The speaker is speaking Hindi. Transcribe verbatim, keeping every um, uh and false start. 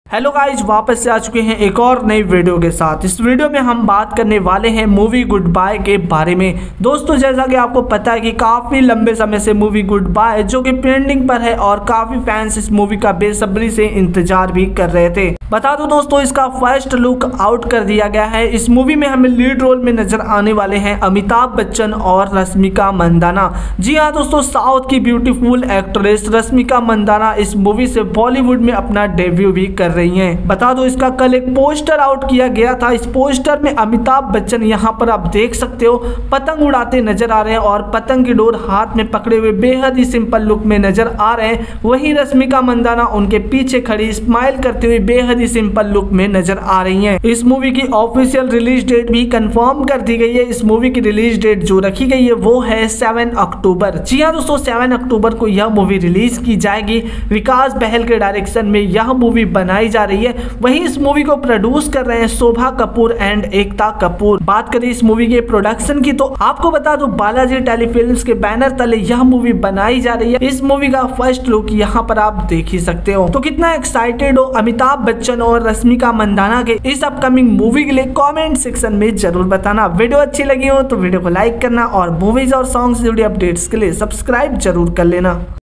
हेलो गाइज, वापस से आ चुके हैं एक और नई वीडियो के साथ। इस वीडियो में हम बात करने वाले हैं मूवी गुड बाय के बारे में। दोस्तों, जैसा कि आपको पता है कि काफ़ी लंबे समय से मूवी गुड बाय जो कि ट्रेंडिंग पर है और काफ़ी फैंस इस मूवी का बेसब्री से इंतजार भी कर रहे थे। बता दो दोस्तों, इसका फर्स्ट लुक आउट कर दिया गया है। इस मूवी में हमें लीड रोल में नजर आने वाले हैं अमिताभ बच्चन और रश्मिका मंदाना। जी हाँ दोस्तों, साउथ की ब्यूटीफुल एक्ट्रेस रश्मिका मंदाना इस मूवी से बॉलीवुड में अपना डेब्यू भी कर रही हैं। बता दो, इसका कल एक पोस्टर आउट किया गया था। इस पोस्टर में अमिताभ बच्चन यहाँ पर आप देख सकते हो पतंग उड़ाते नजर आ रहे हैं और पतंग की डोर हाथ में पकड़े हुए बेहद ही सिंपल लुक में नजर आ रहे हैं। वहीं रश्मिका मंदाना उनके पीछे खड़ी स्माइल करते हुए बेहद ही सिंपल लुक में नजर आ रही हैं। इस मूवी की ऑफिशियल रिलीज डेट भी कंफर्म कर दी गई है। इस मूवी की रिलीज डेट जो रखी गई है वो है सेवन अक्टूबर। जी हाँ दोस्तों, सेवन अक्टूबर को यह मूवी रिलीज की जाएगी। विकास बहल के डायरेक्शन में यह मूवी बनाई जा रही है। वहीं इस मूवी को प्रोड्यूस कर रहे हैं शोभा कपूर एंड एकता कपूर। बात करें इस मूवी के प्रोडक्शन की तो आपको बता दो बालाजी टेलीफिल्म्स के बैनर तले यह मूवी बनाई जा रही है। इस मूवी का फर्स्ट लुक यहाँ पर आप देख ही सकते हो। तो कितना एक्साइटेड हो अमिताभ बच्चन और रश्मिका मंदाना के इस अपकमिंग मूवी के लिए कमेंट सेक्शन में जरूर बताना। वीडियो अच्छी लगी हो तो वीडियो को लाइक करना और मूवीज और सॉन्ग से जुड़ी अपडेट्स के लिए सब्सक्राइब जरूर कर लेना।